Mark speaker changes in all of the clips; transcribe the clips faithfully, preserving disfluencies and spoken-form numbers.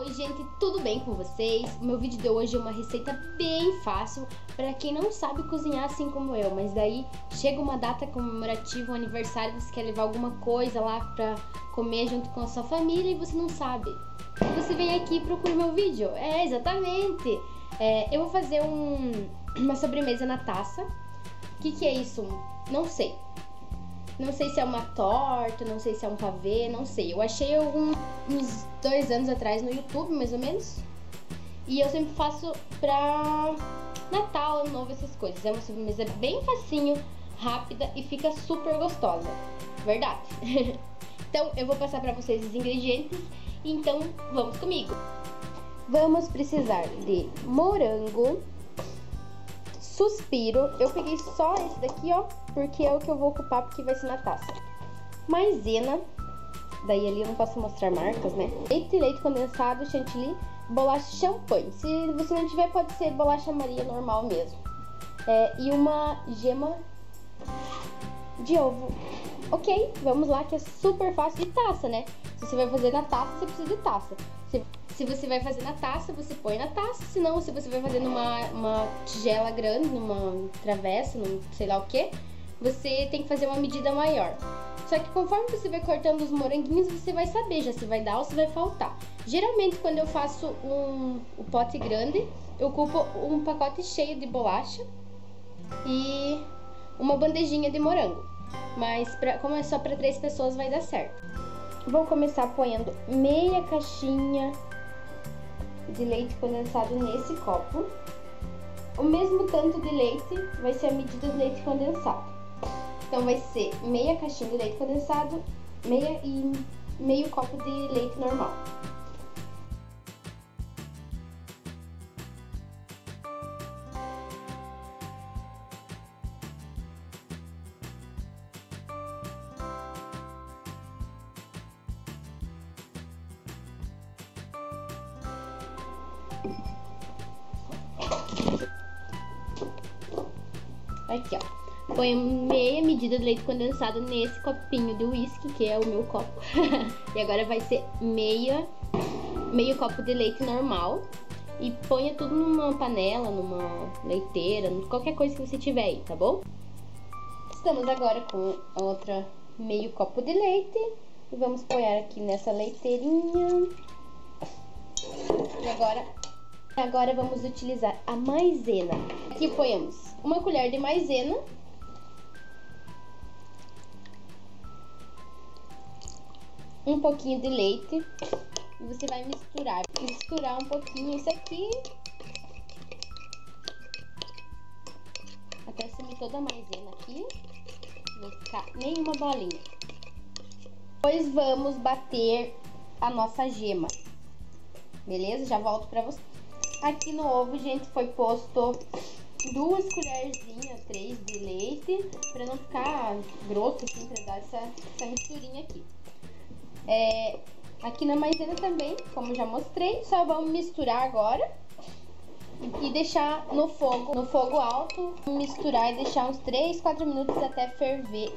Speaker 1: Oi gente, tudo bem com vocês? O meu vídeo de hoje é uma receita bem fácil para quem não sabe cozinhar assim como eu, mas daí chega uma data comemorativa, um aniversário, você quer levar alguma coisa lá para comer junto com a sua família e você não sabe. Você vem aqui e procura meu vídeo. É, exatamente! É, eu vou fazer um, uma sobremesa na taça. O que, que é isso? Não sei. Não sei se é uma torta, não sei se é um pavê, não sei. Eu achei algum, uns dois anos atrás no YouTube, mais ou menos. E eu sempre faço pra Natal, Ano Novo, essas coisas. É uma sobremesa bem facinho, rápida e fica super gostosa. Verdade? Então eu vou passar pra vocês os ingredientes. Então vamos comigo. Vamos precisar de morango, suspiro. Eu peguei só esse daqui, ó, porque é o que eu vou ocupar, porque vai ser na taça. Maisena, daí ali eu não posso mostrar marcas, né? Leite, leite condensado, chantilly, bolacha champanhe. Se você não tiver, pode ser bolacha Maria normal mesmo. É, e uma gema de ovo. Ok, vamos lá, que é super fácil. De taça, né? Se você vai fazer na taça, você precisa de taça. Se, se você vai fazer na taça, você põe na taça. Se não, se você vai fazer numa uma tigela grande, numa travessa, num sei lá o que, você tem que fazer uma medida maior. Só que conforme você vai cortando os moranguinhos, você vai saber já se vai dar ou se vai faltar. Geralmente, quando eu faço um, um pote grande, eu ocupo um pacote cheio de bolacha e uma bandejinha de morango. Mas pra, como é só para três pessoas, vai dar certo. Vou começar ponhando meia caixinha de leite condensado nesse copo. O mesmo tanto de leite vai ser a medida do leite condensado. Então vai ser meia caixinha de leite condensado, meia e meio copo de leite normal. Aqui, ó. Põe meia medida de leite condensado nesse copinho de uísque, que é o meu copo. E agora vai ser meia, meio copo de leite normal. E ponha tudo numa panela, numa leiteira, qualquer coisa que você tiver aí, tá bom? Estamos agora com outra meio copo de leite. E vamos pôr aqui nessa leiteirinha. E agora... Agora vamos utilizar a maisena. Aqui põemos uma colher de maisena. Um pouquinho de leite. E você vai misturar. Misturar um pouquinho isso aqui. Até sumir toda a maisena aqui. Não ficar nenhuma bolinha. Depois vamos bater a nossa gema. Beleza? Já volto pra você. Aqui no ovo, gente, foi posto duas colherzinhas, três de leite, pra não ficar grosso, assim, pra dar essa, essa misturinha aqui. É, aqui na maisena também, como já mostrei, só vamos misturar agora e deixar no fogo, no fogo alto, misturar e deixar uns três, quatro minutos até ferver.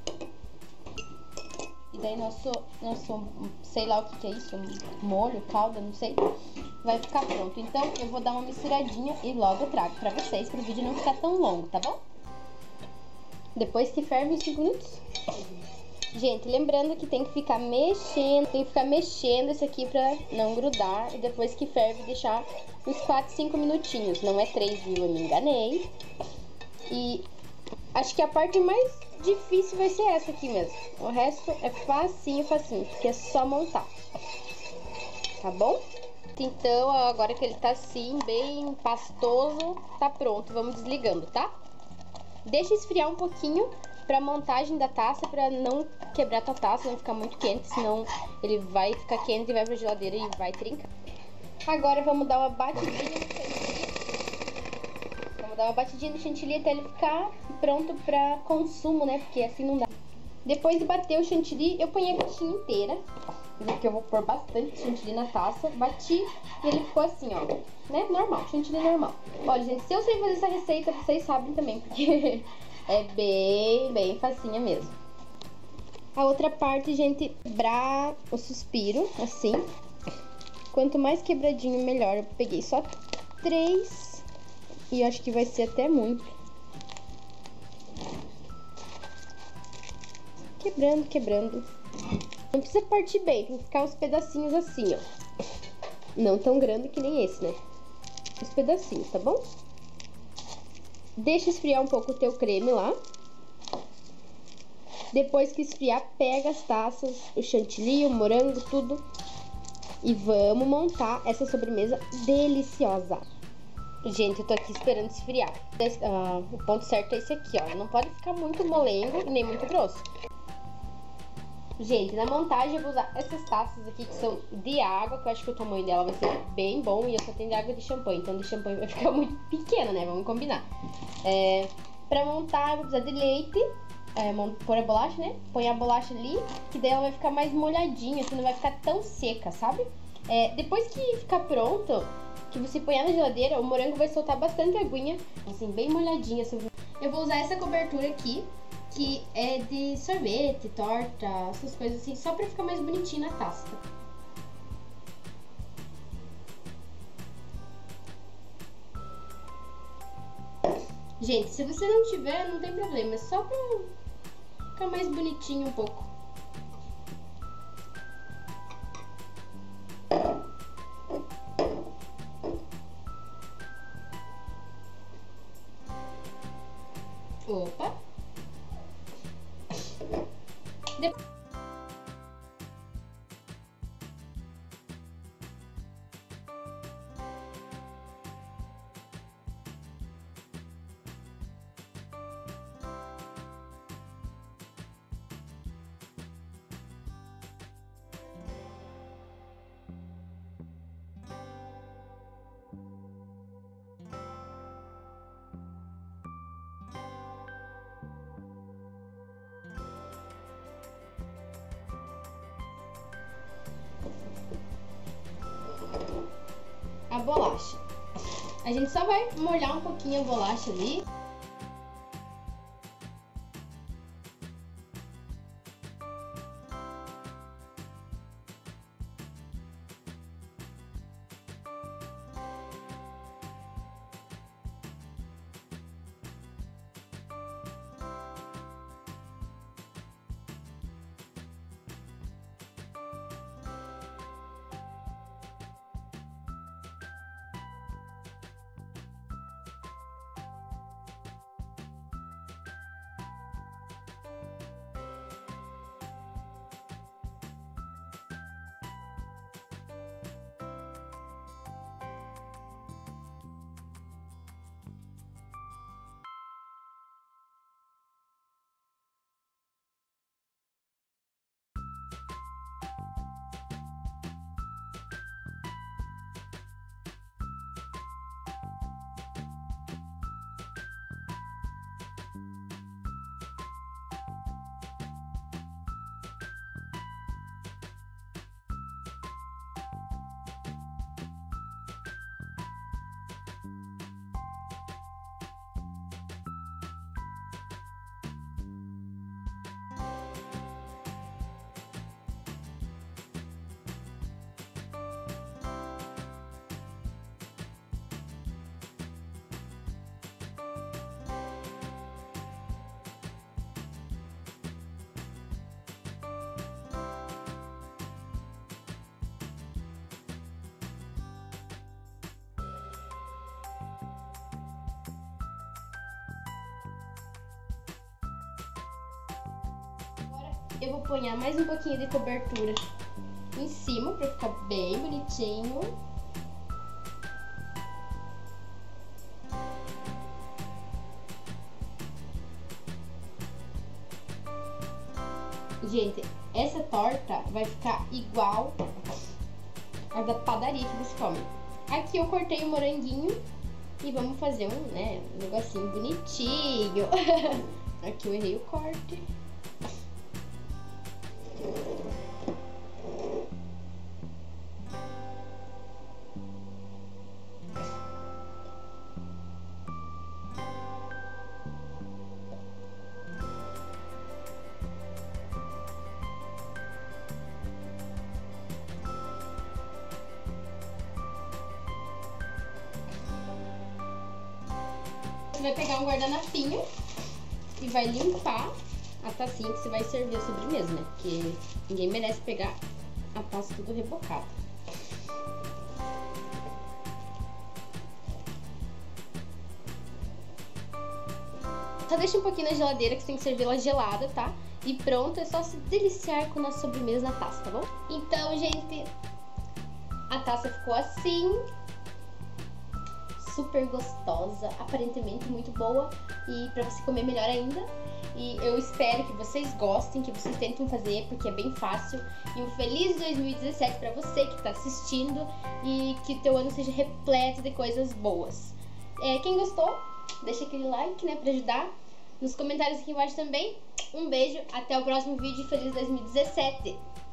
Speaker 1: E daí nosso, nosso, sei lá o que que é isso, molho, calda, não sei, vai ficar pronto. Então eu vou dar uma misturadinha e logo eu trago pra vocês, para o vídeo não ficar tão longo, tá bom? Depois que ferve uns cinco minutos. Gente, lembrando que tem que ficar mexendo, tem que ficar mexendo isso aqui pra não grudar. E depois que ferve, deixar uns quatro, cinco minutinhos. Não é três, viu? Eu me enganei. E acho que a parte mais difícil vai ser essa aqui mesmo. O resto é facinho, facinho, porque é só montar. Tá bom? Então, agora que ele tá assim, bem pastoso, tá pronto. Vamos desligando, tá? Deixa esfriar um pouquinho pra montagem da taça, pra não quebrar a tua taça, não ficar muito quente, senão ele vai ficar quente e vai pra geladeira e vai trincar. Agora vamos dar uma batidinha no chantilly. Vamos dar uma batidinha no chantilly até ele ficar pronto pra consumo, né? Porque assim não dá. Depois de bater o chantilly, eu ponho a caixinha inteira. Porque eu vou pôr bastante chantilly na taça. Bati e ele ficou assim, ó, né? Normal, chantilly normal. Olha, gente, se eu sei fazer essa receita, vocês sabem também, porque é bem, bem facinha mesmo. A outra parte, gente, quebrar o suspiro, assim. Quanto mais quebradinho, melhor. Eu peguei só três e acho que vai ser até muito. Quebrando, quebrando. Não precisa partir bem, tem que ficar uns pedacinhos assim, ó. Não tão grande que nem esse, né? Uns pedacinhos, tá bom? Deixa esfriar um pouco o teu creme lá. Depois que esfriar, pega as taças, o chantilly, o morango, tudo. E vamos montar essa sobremesa deliciosa. Gente, eu tô aqui esperando esfriar. Uh, o ponto certo é esse aqui, ó. Não pode ficar muito molengo e nem muito grosso. Gente, na montagem eu vou usar essas taças aqui que são de água, que eu acho que o tamanho dela vai ser bem bom. E eu só tenho de água de champanhe, então de champanhe vai ficar muito pequena, né? Vamos combinar. É, pra montar eu vou precisar de leite. É, pôr a bolacha, né? Põe a bolacha ali, que daí ela vai ficar mais molhadinha, assim, não vai ficar tão seca, sabe? É, depois que ficar pronto, que você põe na geladeira, o morango vai soltar bastante aguinha, assim, bem molhadinha. Assim. Eu vou usar essa cobertura aqui, que é de sorvete, torta, essas coisas assim, só pra ficar mais bonitinho na taça. Gente, se você não tiver, não tem problema, é só pra ficar mais bonitinho um pouco. Opa! Depois... a bolacha. A gente só vai molhar um pouquinho a bolacha ali. Eu vou pôr mais um pouquinho de cobertura em cima pra ficar bem bonitinho. Gente, essa torta vai ficar igual a da padaria que você come. Aqui eu cortei o moranguinho e vamos fazer um, né, um negocinho bonitinho. Aqui eu errei o corte. Você vai pegar um guardanafinho e vai limpar a tacinha que você vai servir a sobremesa, né? Porque ninguém merece pegar a taça tudo rebocada. Só deixa um pouquinho na geladeira que você tem que servir ela gelada, tá? E pronto, é só se deliciar com a nossa sobremesa na taça, tá bom? Então, gente, a taça ficou assim, super gostosa, aparentemente muito boa e pra você comer melhor ainda. E eu espero que vocês gostem, que vocês tentem fazer, porque é bem fácil. E um feliz dois mil e dezessete pra você que tá assistindo e que teu ano seja repleto de coisas boas. É, quem gostou, deixa aquele like, né, pra ajudar. Nos comentários aqui embaixo também. Um beijo, até o próximo vídeo e feliz dois mil e dezessete!